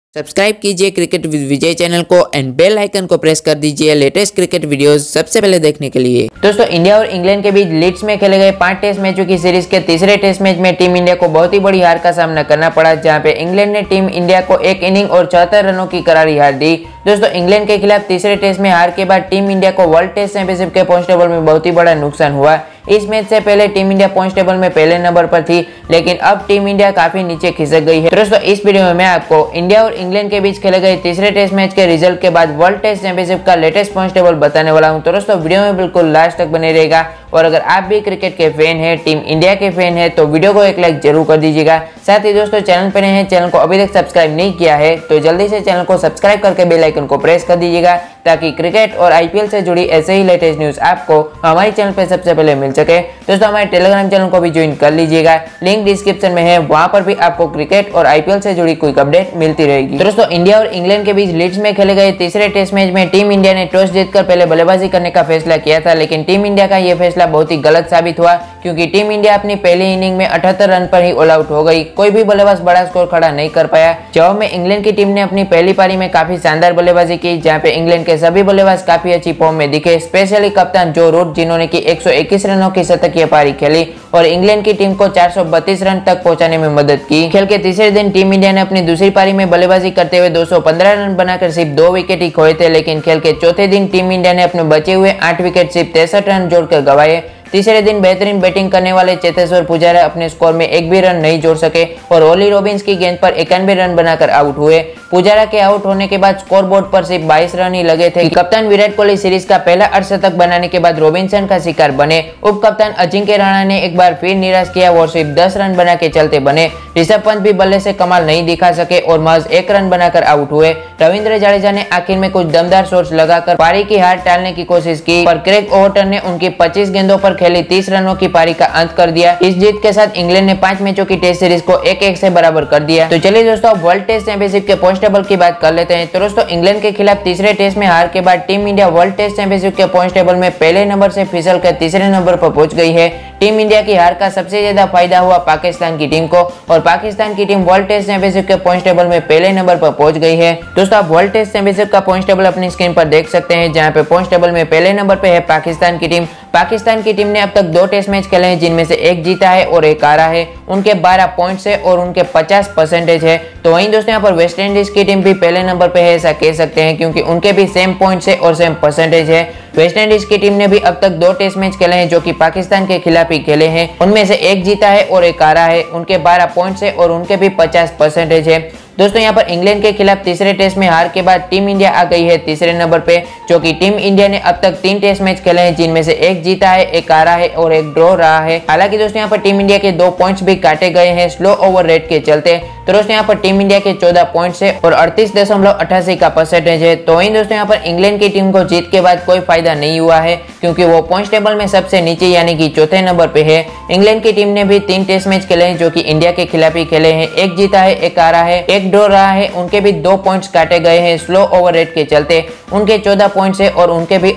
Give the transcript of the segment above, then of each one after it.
Subscribe कीजिए cricket with Vijay channel को and bell icon को प्रेस कर दीजिए लेटेस्ट क्रिकेट वीडियोस सबसे पहले देखने के लिए। दोस्तों, इंडिया और इंग्लैंड के बीच लीड्स में खेले गए 5 टेस्ट मैचों की सीरीज के तीसरे टेस्ट मैच में टीम इंडिया को बहुत ही बड़ी हार का सामना करना पड़ा, जहां पे इंग्लैंड ने टीम इंडिया को 1 इनिंग और 74 रनों की करारी हार दी। दोस्तों, इंग्लैंड के खिलाफ तीसरे टेस्ट में हार के बाद टीम इंडिया को वर्ल्ड टेस्ट चैंपियनशिप के पॉइंट टेबल में बहुत ही बड़ा नुकसान हुआ। इस मैच से पहले टीम इंडिया पॉइंट टेबल में पहले नंबर पर थी, लेकिन अब टीम इंडिया काफी नीचे खिसक गई है। दोस्तों, इस वीडियो में मैं आपको इंडिया और इंग्लैंड के बीच खेले गए तीसरे टेस्ट मैच के रिजल्ट के बाद वर्ल्ड टेस्ट चैंपियनशिप का लेटेस्ट पॉइंट टेबल बताने वाला हूं। तो दोस्तों, वीडियो में बिल्कुल लास्ट तक बने रहेगा और अगर आप भी क्रिकेट के फैन हैं, टीम इंडिया के फैन हैं, तो वीडियो को एक लाइक जरूर कर दीजिएगा। साथ ही दोस्तों, चैनल पर नए हैं, चैनल को अभी तक सब्सक्राइब नहीं किया है तो जल्दी से चैनल को सब्सक्राइब करके बेल आइकन को प्रेस कर दीजिएगा, ताकि क्रिकेट और आईपीएल से जुड़ी ऐसे ही लेटेस्ट न्यूज आपको हमारे चैनल पर सबसे पहले मिल सके। दोस्तों, हमारे टेलीग्राम चैनल को भी ज्वाइन कर लीजिएगा, लिंक डिस्क्रिप्शन में है, वहां पर भी आपको क्रिकेट और आईपीएल से जुड़ी कोई अपडेट मिलती रहेगी। दोस्तों, इंडिया और इंग्लैंड के बीच लीड्स में खेले गए तीसरे टेस्ट मैच में टीम इंडिया ने टॉस जीतकर पहले बल्लेबाजी करने का फैसला किया था, लेकिन टीम इंडिया का यह फैसला बहुत ही गलत साबित हुआ, क्योंकि टीम इंडिया अपनी पहली इनिंग में 78 रन पर ही ऑल आउट हो गई। कोई भी बल्लेबाज बड़ा स्कोर खड़ा नहीं कर पाया। जवाब में इंग्लैंड की टीम ने अपनी पहली पारी में काफी शानदार बल्लेबाजी की, जहां पे इंग्लैंड के सभी बल्लेबाज काफी अच्छी फॉर्म में दिखे, स्पेशली कप्तान जो रूट, जिन्होंने की 121 रनों की शतकीय पारी खेली और इंग्लैंड की टीम को 432 रन तक पहुंचाने में मदद की। खेल के तीसरे दिन टीम इंडिया ने अपनी दूसरी पारी में बल्लेबाजी करते हुए 215 रन बनाकर सिर्फ 2 विकेट ही खोए थे, लेकिन खेल के चौथे दिन टीम इंडिया ने अपने बचे हुए 8 विकेट सिर्फ 63 रन जोड़कर गंवाए। तीसरे दिन बेहतरीन बैटिंग करने वाले चेतेश्वर पुजारा अपने स्कोर में एक भी रन नहीं जोड़ सके और ओली रॉबिन्स की गेंद पर 91 रन बनाकर आउट हुए। पुजारा के आउट होने के बाद स्कोरबोर्ड पर सिर्फ 22 रन ही लगे थे। कप्तान विराट कोहली सीरीज का पहला अर्धशतक बनाने के बाद रॉबिन्सन का शिकार बने। उप कप्तान अजिंक्य राणा ने एक बार फिर निराश किया और सिर्फ 10 रन बना के चलते बने। ऋषभ पंत भी बल्ले से कमाल नहीं दिखा सके और महज 1 रन बनाकर आउट हुए। रविंद्र जडेजा ने आखिर में कुछ दमदार शॉट्स लगाकर पारी की हार टालने की कोशिश की, पर क्रेग ओवर्टन ने उनकी 25 गेंदों पर खेली 30 रनों की पारी का अंत कर दिया। इस जीत के साथ इंग्लैंड ने 5 मैचों की टेस्ट सीरीज को 1-1 से बराबर कर दिया। तो चलिए दोस्तों, अब वर्ल्ड टेस्ट चैंपियनशिप के पॉइंट टेबल की बात कर लेते हैं। तो दोस्तों, इंग्लैंड के खिलाफ तीसरे टेस्ट में हार के बाद team India world test championship के पॉइंट टेबल में पहले नंबर से फिसल कर तीसरे नंबर पर पहुंच गई है। टीम इंडिया की हार का सबसे ज्यादा फायदा हुआ पाकिस्तान की टीम को और पाकिस्तान की टीम वर्ल्ड टेस्ट चैंपियनशिप के पॉइंट टेबल में पहले नंबर पर पहुंच गई है। दोस्तों, आप वर्ल्ड टेस्ट चैंपियनशिप का पॉइंट टेबल अपनी स्क्रीन पर देख सकते हैं, जहां पे पॉइंट टेबल में पहले नंबर पे है पाकिस्तान की टीम। पाकिस्तान की टीम ने अब तक 2 टेस्ट मैच खेले हैं, जिनमें से 1 जीता है और 1 हारा है। उनके 12 पॉइंट्स है और उनके 50% है। तो वहीं दोस्तों, यहाँ पर वेस्ट इंडीज की टीम भी पहले नंबर पे है, ऐसा कह सकते हैं, क्योंकि उनके भी सेम पॉइंट्स है और सेम परसेंटेज है। वेस्ट इंडीज की टीम ने भी अब तक 2 टेस्ट मैच खेले हैं, जो कि पाकिस्तान के खिलाफ ही खेले हैं। उनमें से 1 जीता है और 1 हारा है। उनके 12 पॉइंट्स है और उनके भी 50% है। दोस्तों, यहाँ पर इंग्लैंड के खिलाफ तीसरे टेस्ट में हार के बाद टीम इंडिया आ गई है तीसरे नंबर पे, जो कि टीम इंडिया ने अब तक 3 टेस्ट मैच खेले हैं, जिनमें से 1 जीता है, 1 हारा है और 1 ड्रॉ रहा है। हालांकि दोस्तों, यहाँ पर टीम इंडिया के 2 पॉइंट्स भी काटे गए हैं स्लो ओवर रेट के चलते। तो दोस्तों, यहाँ पर टीम इंडिया के 14 पॉइंट्स है और 38.88 का परसेंटेज है। तो वहीं दोस्तों, यहाँ पर इंग्लैंड की टीम को जीत के बाद कोई फायदा नहीं हुआ है, क्योंकि वो पॉइंट टेबल में सबसे नीचे यानी कि चौथे नंबर पे है। इंग्लैंड की टीम ने भी 3 टेस्ट मैच खेले हैं, जो कि इंडिया के खिलाफ ही खेले हैं। 1 जीता है, 1 हारा है, 1 ड्रॉ रहा है। उनके भी 2 पॉइंट्स काटे गए हैं स्लो ओवर रेट के चलते। उनके 14 पॉइंट्स है और उनके भी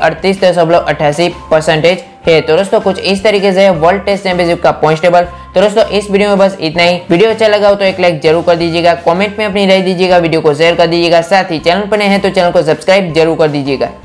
38.88% है। तो दोस्तों, कुछ इस तरीके से वर्ल्ड टेस्ट चैंपियनशिप का पॉइंट टेबल। तो दोस्तों, इस वीडियो में बस इतना ही। वीडियो अच्छा लगा हो तो एक लाइक जरूर कर दीजिएगा, कमेंट में अपनी राय दीजिएगा, वीडियो को शेयर कर दीजिएगा। साथ ही चैनल पर नए हैं तो चैनल को सब्सक्राइब जरूर कर दीजिएगा।